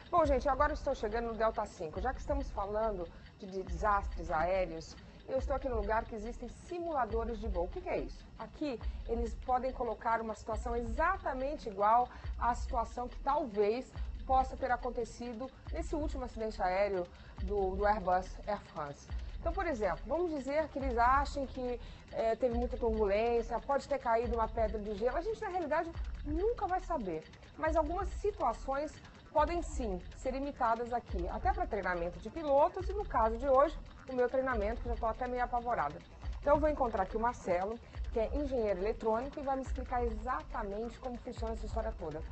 Bom, gente, agora estou chegando no Delta 5. Já que estamos falando de desastres aéreos, eu estou aqui no lugar que existem simuladores de voo. O que é isso? Aqui eles podem colocar uma situação exatamente igual à situação que talvez possa ter acontecido nesse último acidente aéreo do Airbus Air France. Então, por exemplo, vamos dizer que eles achem que teve muita turbulência, pode ter caído uma pedra de gelo. A gente, na realidade, nunca vai saber. Mas algumas situações podem sim ser imitadas aqui, até para treinamento de pilotos e, no caso de hoje, o meu treinamento, que já estou até meio apavorada. Então, eu vou encontrar aqui o Marcelo, que é engenheiro eletrônico, e vai me explicar exatamente como funciona essa história toda.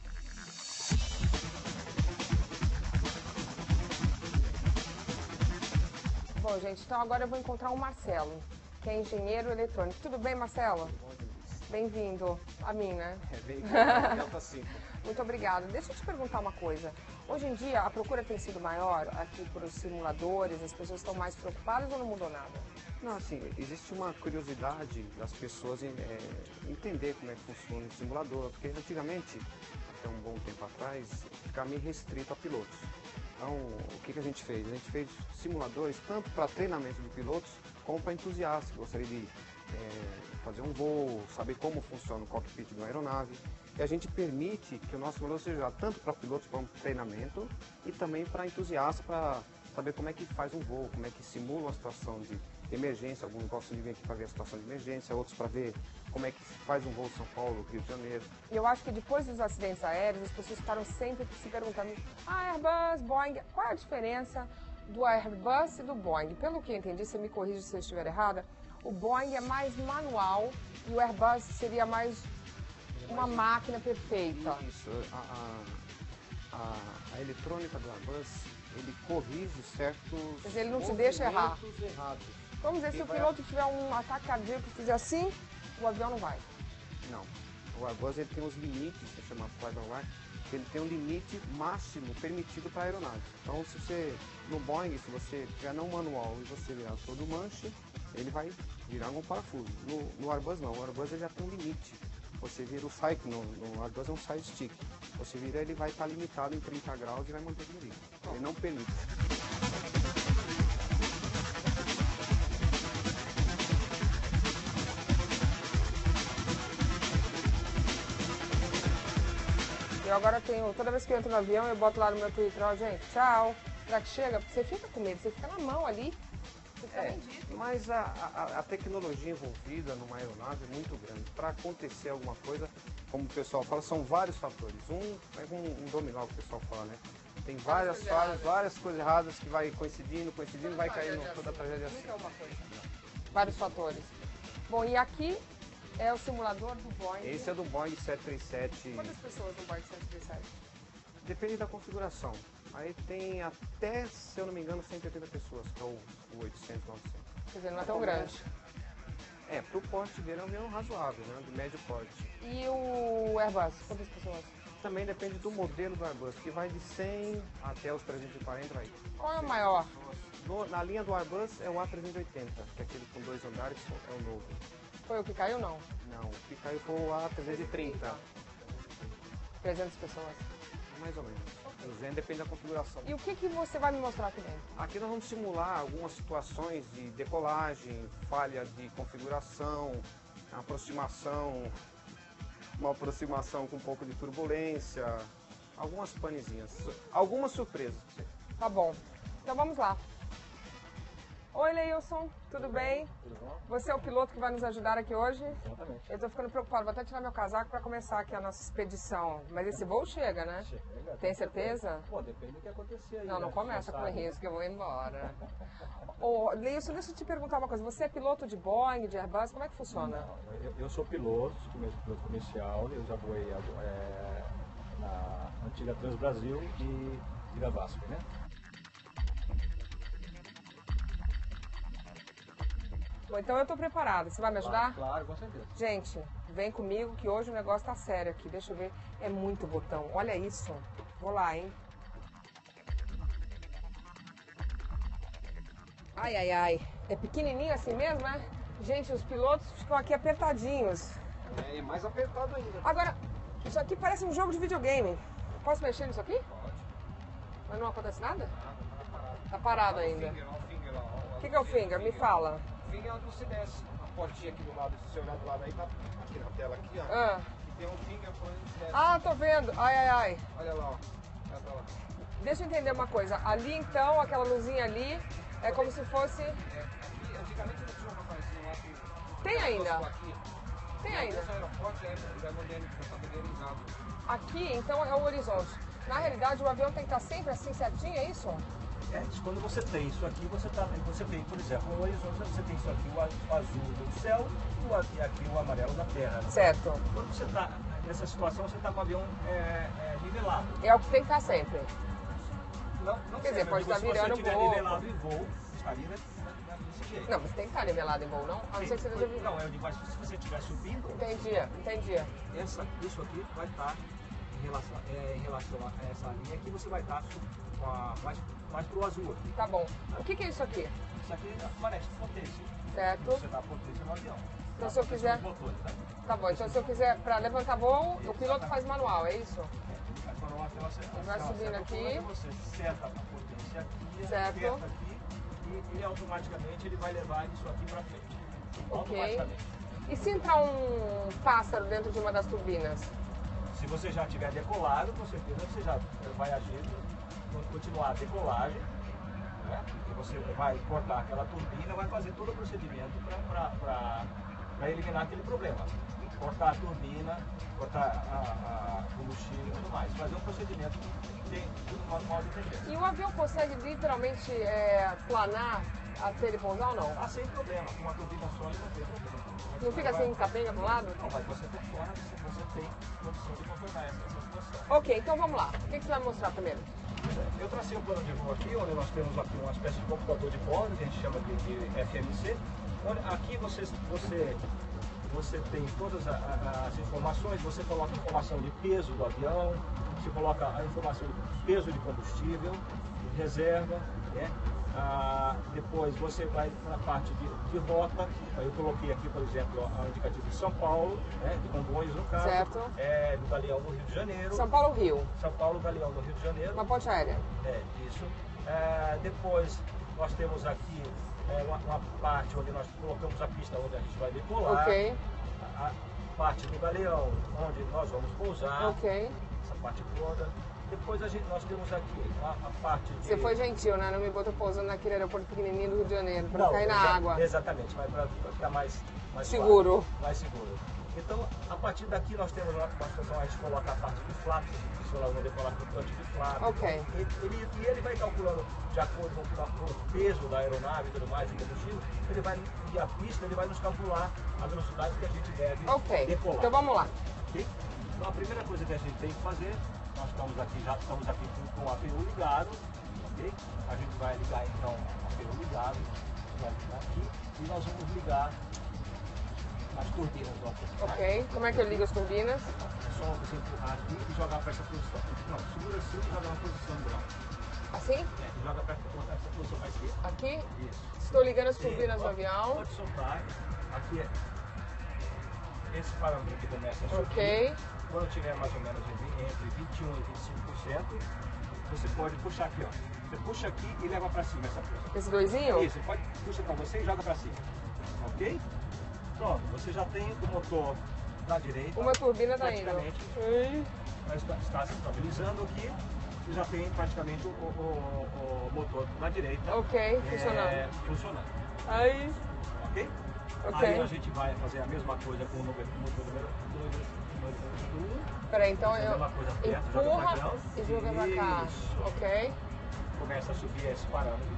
Bom, gente, então agora eu vou encontrar o Marcelo, que é engenheiro eletrônico. Tudo bem, Marcelo? Bem-vindo a mim, né? Bem-vindo ao Delta 5. Muito obrigada. Deixa eu te perguntar uma coisa. Hoje em dia, a procura tem sido maior aqui por os simuladores? As pessoas estão mais preocupadas ou não mudou nada? Não, assim, existe uma curiosidade das pessoas em entender como é que funciona o simulador, porque antigamente, até um bom tempo atrás, ficava meio restrito a pilotos. Então, o que a gente fez? A gente fez simuladores tanto para treinamento de pilotos, como para entusiastas que gostariam de fazer um voo, saber como funciona o cockpit de uma aeronave. E a gente permite que o nosso simulador seja tanto para pilotos para um treinamento e também para entusiastas, para saber como é que faz um voo, como é que simula uma situação de emergência. Alguns gostam de vir aqui para ver a situação de emergência, outros para ver como é que faz um voo São Paulo, Rio de Janeiro. Eu acho que depois dos acidentes aéreos, as pessoas ficaram sempre se perguntando: Airbus, Boeing, qual é a diferença do Airbus e do Boeing? Pelo que eu entendi, você me corrige se eu estiver errada, o Boeing é mais manual e o Airbus seria mais uma máquina perfeita. Isso, a eletrônica do Airbus, ele corrige certos Quer dizer, ele não te deixa errar. errados. Vamos dizer, se o piloto tiver um ataque cardíaco e fizer assim, o avião não vai. Não. O Airbus ele tem os limites, que se chama flight by wire, ele tem um limite máximo permitido para a aeronave. Então, se você, no Boeing, se você tiver não manual e você virar todo o manche, ele vai virar um parafuso. No Airbus não, o Airbus ele já tem um limite. Você vira o side, no Airbus é um side stick. Você vira, ele vai estar limitado em 30 graus e vai manter ele livre. Ele não permite. Eu agora tenho, toda vez que eu entro no avião, eu boto lá no meu Twitter: ó, gente, tchau. Será que chega? Você fica com medo, você fica na mão ali. Mas a tecnologia envolvida numa aeronave é muito grande. Para acontecer alguma coisa, como o pessoal fala, são vários fatores. É um dominó que o pessoal fala, né? Tem várias falhas, várias coisas erradas que vai coincidindo, vai cair toda a tragédia assim. Vários fatores. Bom, e aqui é o simulador do Boeing. Esse é do Boeing 737. Quantas pessoas no Boeing 737? Depende da configuração. Aí tem até, se eu não me engano, 180 pessoas, que é o 800, 900. Quer dizer, não é tão grande. Pro porte dele é um avião razoável, né? De médio porte. E o Airbus, quantas pessoas? Também depende do modelo do Airbus, que vai de 100 até os 340 aí. Qual é o maior? Na linha do Airbus é o A380, que é aquele com 2 andares, é o novo. Foi o que caiu, não? Não, o que caiu foi o A330. 300 pessoas. Mais ou menos. 200 depende da configuração. E o que você vai me mostrar aqui dentro? Aqui nós vamos simular algumas situações de decolagem, falha de configuração, uma aproximação com um pouco de turbulência, algumas panezinhas, algumas surpresas. Tá bom. Então vamos lá. Oi, Leilson, tudo bem? Tudo bom? Você é o piloto que vai nos ajudar aqui hoje? Exatamente. Eu tô ficando preocupado, vou até tirar meu casaco para começar aqui a nossa expedição. Mas esse voo chega, né? Chega. Tem certeza? Pô, depende do que acontecer aí. Não, não né? começa Você com sabe. risco, eu vou embora. Ô, Leilson, deixa eu te perguntar uma coisa. Você é piloto de Boeing, de Airbus? Como é que funciona? Não, eu sou piloto comercial, eu já voei na antiga Transbrasil e Vila Vasco, né? Bom, então eu tô preparada. Você vai me ajudar? Claro, com certeza. Gente, vem comigo que hoje o negócio tá sério aqui. Deixa eu ver. É muito botão. Olha isso. Vou lá, hein? Ai, ai, ai. É pequenininho assim mesmo, né? Gente, os pilotos ficam aqui apertadinhos. É mais apertado ainda. Agora, isso aqui parece um jogo de videogame. Posso mexer nisso aqui? Pode. Mas não acontece nada? Tá Tá parado ainda. Olha o finger lá, ó. O que é o finger? Me fala. O finger é onde você desce. A portinha aqui do lado, se você olhar do lado aí, tá aqui na tela aqui, ó. Ah, E tem um finger por onde você desce. ah, tô vendo. Ai, ai, ai. Olha lá, ó. Olha pra lá. Deixa eu entender uma coisa. Ali então, aquela luzinha ali, é como se fosse... Aqui, antigamente não tinha uma coisinha lá que... Tem ainda? Aqui. Tem ainda. Esse aeroporto já tá modernizado. Aqui, então, é o horizonte. Na realidade, o avião tem que estar sempre assim certinho, é isso? Quando você tem isso aqui, você tem, por exemplo, no horizonte, você tem isso aqui, o azul do céu e aqui o amarelo da terra. Certo. Quando você está nessa situação, você está com o avião nivelado. É o que tem que estar sempre. Não Quer dizer, sempre, pode estar se virando você estiver um pouco. nivelado em voo, estaria desse jeito. Não, mas tem que estar nivelado em voo, não? A não ser que você esteja... Não, eu digo, mas se você estiver subindo, Entendi. isso aqui vai estar em relação a essa linha que você vai estar mais para o azul aqui. Tá bom. O que é isso aqui? Isso aqui é a maré de potência. Certo. Você dá potência no avião. Então, se eu quiser... Os motores, tá? Tá bom, então se eu quiser, para levantar voo, o piloto faz manual, é isso? Vai para uma Vai subindo aqui. Você seta a potência aqui, Certo. aperta aqui e ele automaticamente ele vai levar isso aqui para frente. Ok. Automaticamente. E se entrar um pássaro dentro de uma das turbinas? Se você já tiver decolado, com certeza você já vai agir, continuar a decolagem, né? E você vai cortar aquela turbina, vai fazer todo o procedimento para eliminar aquele problema. Cortar a turbina, cortar a combustível e tudo mais. Fazer um procedimento que tem tudo manual de entender. E o avião consegue literalmente planar até ele pousar ou não? Ah, sem problema, com uma turbina sólida não tem problema. Não fica assim, capenga pro lado? Não, mas você funciona se você tem condição de contornar essa situação. Ok, então vamos lá. O que você vai mostrar primeiro? Eu tracei um plano de voo aqui, onde nós temos aqui uma espécie de computador de bordo, que a gente chama de FMC. Onde aqui você tem todas as informações, você coloca a informação de peso do avião, você coloca a informação de peso de combustível, de reserva, né? Depois você vai para a parte de rota. Eu coloquei aqui, por exemplo, o indicativo de São Paulo, né, de Congonhas no caso, Certo. do Galeão no Rio de Janeiro. São Paulo, Rio. São Paulo, Galeão no Rio de Janeiro. Uma ponte aérea. Isso. Depois nós temos aqui uma parte onde nós colocamos a pista onde a gente vai decolar. Ok. A parte do Galeão onde nós vamos pousar. Ok. Essa parte toda. Depois nós temos aqui a parte de... Você foi gentil, né? Não me botou pousando naquele aeroporto pequenininho do Rio de Janeiro, para não cair na água. Exatamente, mas para ficar mais Seguro. Suave, mais seguro. Então, a partir daqui nós temos uma situação, a gente coloca a parte de flaps, se nós vamos decolar com o tanque de flaps. Ok. Ele vai calculando, de acordo com o peso da aeronave e tudo mais, e combustível, ele vai, e a pista, ele vai nos calcular a velocidade que a gente deve decolar. Então vamos lá. Okay? Então, a primeira coisa que a gente tem que fazer, nós já estamos aqui com o APU ligado, ok? A gente vai ligar então o APU ligado, vai ligar aqui, e nós vamos ligar as turbinas do APU. Ok. Como é que eu ligo as turbinas? É só você empurrar aqui e jogar para essa posição. Não, segura assim e joga na posição ground. Assim? Joga para essa posição mais aqui. Aqui? Isso. Estou ligando as turbinas do avião. Pode soltar. Aqui esse parâmetro que começa a subir. Ok. Quando tiver mais ou menos entre 21% e 25%, você pode puxar aqui, ó. Você puxa aqui e leva para cima essa força. Esse doisinho? Isso, pode puxa para você e joga para cima. Ok? Pronto, você já tem o motor da direita. Uma turbina está indo. Praticamente está se estabilizando aqui e já tem praticamente o motor da direita. Ok, funcionando. Funcionando. Aí. Ok? Ok. Aí a gente vai fazer a mesma coisa com o motor número 1. Peraí, então eu perto, empurra e joga pra cá. Isso. Ok. Começa a subir esse parâmetro.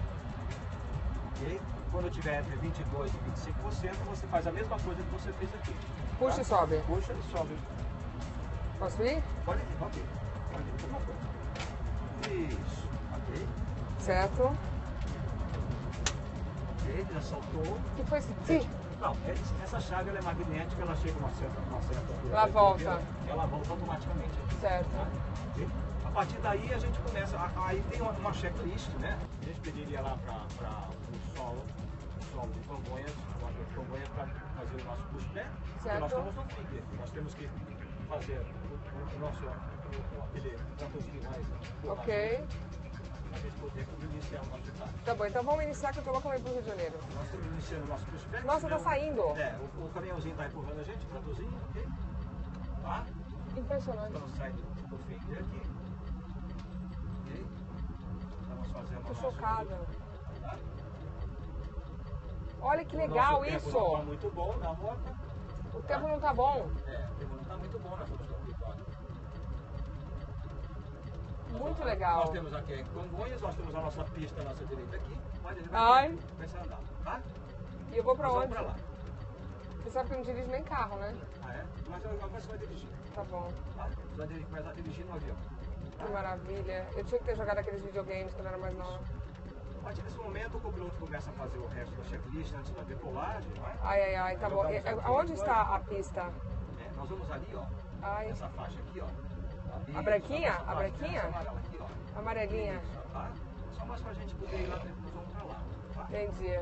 Ok? Quando tiver entre 22% e 25%, você faz a mesma coisa que você fez aqui. Puxa tá? e sobe. Puxa e sobe. Posso ir? Pode ir, ok. Pode ir, mesma coisa. Isso. Ok. Certo. Ok, já soltou. O que foi esse ti? Não, essa chave ela é magnética, ela chega a uma certa altura. Ela volta. Ela volta automaticamente. Certo. Okay? A partir daí a gente começa, aí tem uma checklist, né? A gente pediria lá para o solo de Congonhas, para fazer o nosso pushback. Porque nós estamos no trigger, nós temos que fazer o nosso aquele tratorzinho mais. Ok. Para a gente poder iniciar o nosso etapa. Tá bom, então vamos iniciar que eu tô louca pra ir pro Rio de Janeiro. Nós estamos iniciando o nosso curso técnico. Nossa, tá saindo. O caminhãozinho está empurrando a gente, o tratorzinho, ok? Tá? Impressionante. Estamos saindo do fim aqui. Ok? Estamos fazendo Tô o nosso... chocada. Tá? Olha que O legal nosso isso. tempo não tá muito bom na moto. O tempo não tá bom. O tempo não está muito bom na solução vitória. Muito legal. Nós temos aqui em Congonhas, nós temos a nossa pista à nossa direita aqui. Mas ele Ai. vai começar a andar, tá? E eu vou pra Nós onde? vamos pra lá. Você sabe que eu não dirijo nem carro, né? Ah, é? Mas agora você vai dirigir. Tá bom. Tá? Você vai começar a dirigir no avião. Que maravilha. Eu tinha que ter jogado aqueles videogames quando eu era mais nova. A partir desse momento, o piloto começa a fazer o resto da checklist antes da decolagem, não é? Ai, ai, ai, tá bom. Aonde está a pista? Nós vamos ali, ó. Ai. Nessa faixa aqui, ó. A branquinha? Essa A faixa, branquinha? essa amarela aqui, ó. Amarelinha. Isso, tá? Só mais pra gente poder ir lá dentro, nós vamos pra lá, tá? Entendi.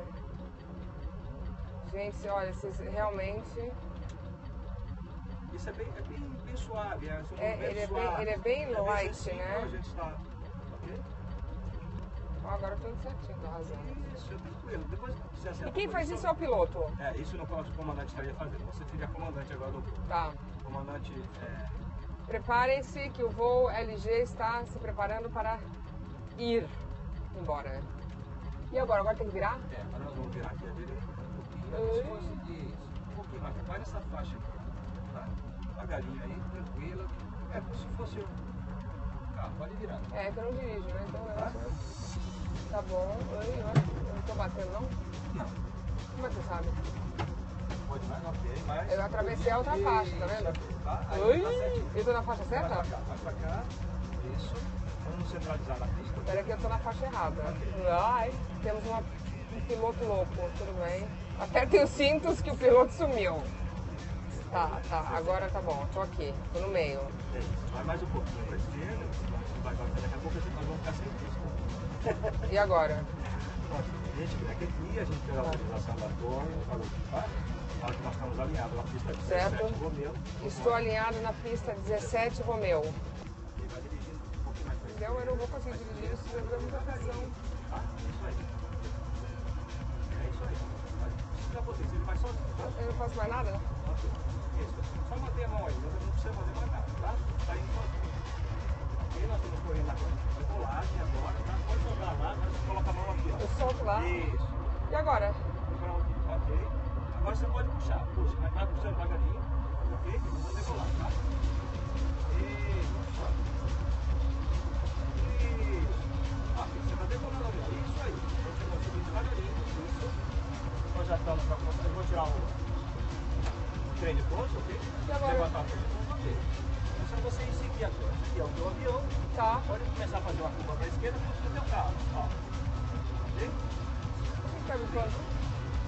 Gente, olha, vocês realmente... Isso é bem suave, Ele é bem light, assim, né? A gente está... Ok? Ó, agora eu tô indo certinho, tá arrasando. Isso, é tranquilo. Depois você acerta E quem a faz posição. isso é o piloto? Isso não o comandante estaria fazendo. Você fica comandante agora do voo. Tá. O comandante Preparem-se que o voo LG está se preparando para ir embora. E agora? Agora tem que virar? agora nós vamos virar aqui à direita. Um pouquinho mais. Vai nessa faixa aqui. Tá? Devagarinho aí, tranquilo. É como se fosse um carro. Pode virar. É, que eu não dirijo, né? Então eu... Tá bom. Oi, eu não tô batendo, não? Não. Como é que você sabe? Pode mais, ok. Mas... Eu atravessei a outra faixa, tá vendo? Oi! Eu tô na faixa certa? Vai pra cá. Isso. Vamos centralizar na pista. Peraí que eu tô na faixa errada. Ai, temos um piloto louco, tudo bem. Apertem os cintos que o piloto sumiu. Tá, agora tá bom, tô aqui, tô no meio. Vai mais um pouquinho pra esquerda. Daqui a pouco nós vamos ficar sem pista. E agora? A gente vem aqui, a gente pega a autorização da torre, falou que faz. Fala que nós estamos alinhados na pista 17 Romeu. Estou alinhado na pista 17 Romeu. Ele vai dirigindo um pouquinho mais pra esquerda. Então eu não vou conseguir dirigir isso, eu dou muita pressão. Isso aí. É isso aí. Para vocês, ele vai sozinho, tá? Eu não faço mais nada? Ok. Isso. Só manter a mão aí, não precisa fazer mais nada, tá? Tá indo sozinho. E nós estamos correndo aqui. Decolagem agora, tá? Pode soltar lá, mas coloca a mão aqui, ó. Eu solto lá. Isso. E agora? Pronto, ok. Agora você pode puxar. Puxa, mas vai puxando devagarinho, ok? Vou decolar, tá? Isso. Aqui, você vai decolando ali, ó. Isso aí. Você vai subir devagarinho, isso. Nós já estamos para começar. Eu vou tirar o trem de pouso, ok? E agora? Levantar a posição, ok. É só você seguir agora. Aqui é o teu avião. Tá. Pode começar a fazer uma curva para a esquerda para o teu carro, ó. Ok? Fica me falando.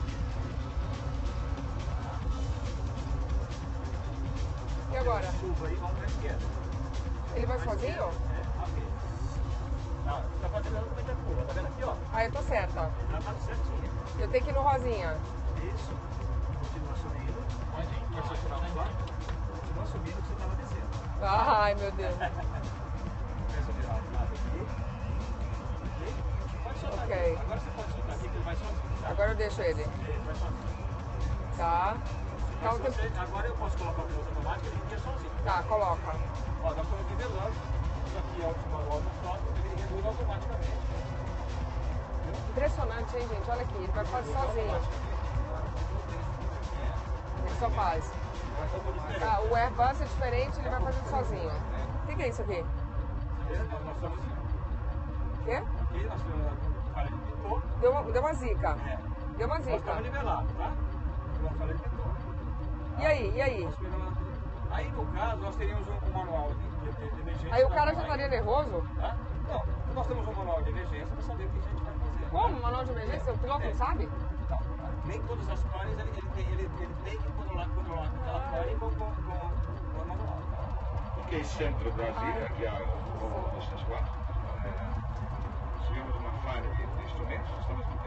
E agora? Chuva aí, vamos para a esquerda. Ele vai sozinho? Ok. Não, você está fazendo exatamente a curva, tá vendo aqui, ó? Ah, eu tô certa. Já tá certinho. Eu tenho que ir no rosinha. Isso. Continua subindo. Pode continuar lá. Continua subindo que você estava descendo. Ai, meu Deus. Começa a virar o lado aqui. Ok? Pode soltar Ok. aqui. Agora você pode soltar aqui que ele vai sozinho. Tá? Agora eu deixo ele. Ele vai sozinho. Tá. Mas Então, se você, agora eu posso colocar o piloto automático e ele iria sozinho. tá, coloca. Ó, nós estamos nivelando. Isso aqui é a última volta só, ele reduz automaticamente. Impressionante, hein, gente? Olha aqui, ele vai fazer sozinho. Ele só faz. Ah, o Airbus é diferente, ele vai fazendo sozinho. O que é isso aqui? Nós estamos O quê? aqui, nós temos uma falha de pintor. Deu uma zica. Deu uma Nós zica. estamos nivelados, tá? Uma falha de pintor. E aí? E aí? Aí, no caso, nós teríamos um manual de emergência. Aí o cara já estaria nervoso? Tá? Não, nós temos um manual de emergência para saber o que a gente vai fazer. Como? Manual de emergência? O piloto não sabe? Não, nem todas as pares ele tem que controlar aquela pane com o manual. Ok, centro Brasília, aqui a Rua 204. Tivemos uma falha de instrumentos, estamos no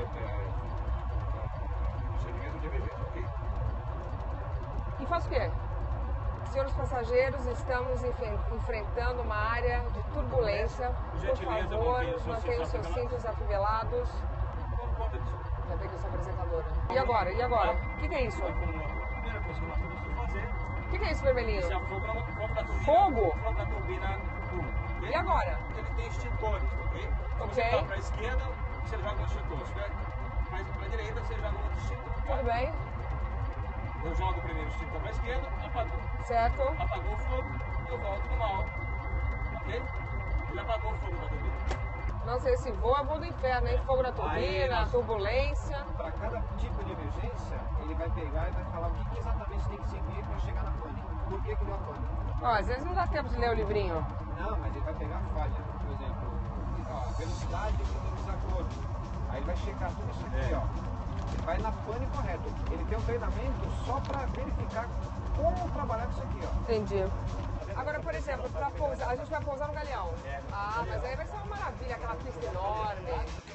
procedimento de emergência, ok? E faz o quê? Senhores passageiros, estamos enfrentando uma área de turbulência. Por favor, mantenham seus cintos afivelados. Já veio essa apresentadora. E agora? E agora? O que é isso? A primeira coisa que nós temos que fazer O que é isso, vermelhinho? é o fogo da turbina. Fogo? Fogo da turbina no tubo. E agora? Ele tem extintores, ok? Então você Ok. tá para a esquerda, você joga um extintor. Se tiver mais para a direita, você joga outro extintor. Tudo bem? Eu jogo o primeiro extintor para a esquerda, apagou. Certo? Apagou o fogo, eu volto normal. Ok? Ele apagou o fogo da turbina. Nossa, esse voo é voo do inferno, hein? Fogo na turbina, turbulência. Para cada tipo de emergência, ele vai pegar e vai falar o que exatamente tem que seguir para chegar na pane. Por que deu a pane? Ó, às vezes não dá tempo de ler o livrinho. Não, mas ele vai pegar a falha. Por exemplo, ó, velocidade do desacordo. Aí ele vai checar tudo isso aqui, ó. Ele vai na pane correto. Ele tem um treinamento só para verificar como trabalhar com isso aqui, ó. Entendi. Agora, por exemplo, para pousar, a gente vai pousar no Galeão. Ah, mas aí vai ser uma maravilha, aquela pista enorme.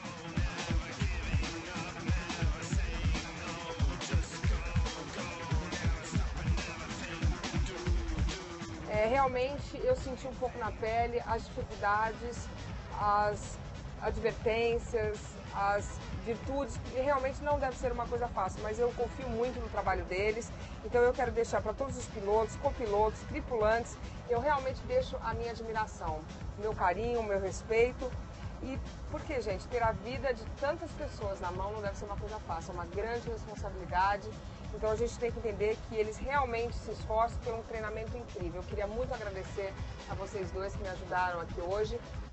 Realmente eu senti um pouco na pele as dificuldades, as advertências, as virtudes, e realmente não deve ser uma coisa fácil, mas eu confio muito no trabalho deles, então eu quero deixar para todos os pilotos, copilotos, tripulantes, eu realmente deixo a minha admiração, meu carinho, meu respeito, e porque, gente, ter a vida de tantas pessoas na mão não deve ser uma coisa fácil, é uma grande responsabilidade. Então a gente tem que entender que eles realmente se esforçam por um treinamento incrível. Eu queria muito agradecer a vocês dois que me ajudaram aqui hoje.